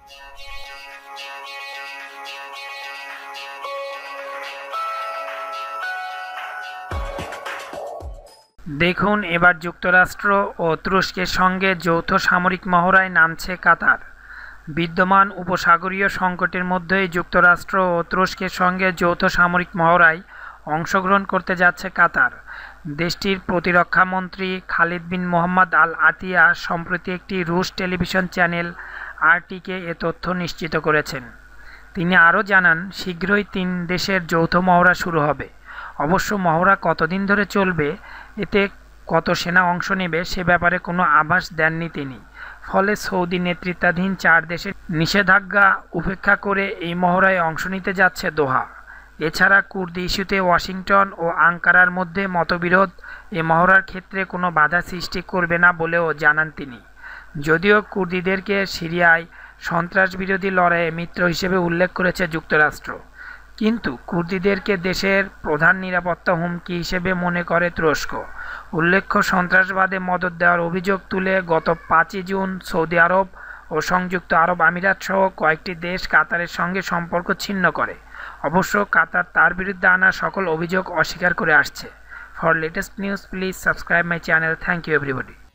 দেখুন এবার যুক্তরাষ্ট্র ও তুরস্কের সঙ্গে যৌথ সামরিক মহড়ায় নামছে কাতার। বিদ্যমান উপসাগরীয় সংকটের মধ্যেই যুক্তরাষ্ট্র ও তুরস্কের সঙ্গে যৌথ সামরিক মহড়ায় অংশগ্রহণ করতে যাচ্ছে কাতার। দেশটির প্রতিরক্ষামন্ত্রী খালিদ বিন মোহাম্মদ আল আতিয়া সম্প্রতি একটি রুশ টেলিভিশন চ্যানেল আরটিকে এ তথ্য নিশ্চিত করেছেন। তিনি আরও জানান, শীঘ্রই 3 দেশের যৌথ মহড়া শুরু হবে। অবশ্য মহড়া কতদিন ধরে চলবে, এতে কত সেনা অংশ নেবে সে ব্যাপারে কোনো আভাস দেননি তিনি। ফলে সৌদি নেতৃত্বাধীন 4 দেশের নিষেধাজ্ঞা উপেক্ষা করে এই মহড়ায় অংশ নিতে যাচ্ছে দোহা। এছাড়া কুর্দি ইস্যুতে ওয়াশিংটন ও আঙ্কারার মধ্যে মতবিরোধ এ মহড়ার ক্ষেত্রে কোনো বাধা সৃষ্টি করবে না বলেও জানান তিনি। যদিও কুর্দিদেরকে সিরিয়ায় সন্ত্রাসবিরোধী লড়াইয়ে মিত্র হিসেবে উল্লেখ করেছে যুক্তরাষ্ট্র, কিন্তু কুর্দিদেরকে দেশের প্রধান নিরাপত্তা হুমকি হিসেবে মনে করে তুরস্ক। উল্লেখ্য, সন্ত্রাসবাদে মদদ দেওয়ার অভিযোগ তুলে গত 5 জুন সৌদি আরব ও সংযুক্ত আরব আমিরাত সহ কয়েকটি দেশ কাতারের সঙ্গে সম্পর্ক ছিন্ন করে। অবশ্য কাতার তার বিরুদ্ধে আনা সকল অভিযোগ অস্বীকার করে আসছে। For latest news please subscribe my channel. Thank you everybody.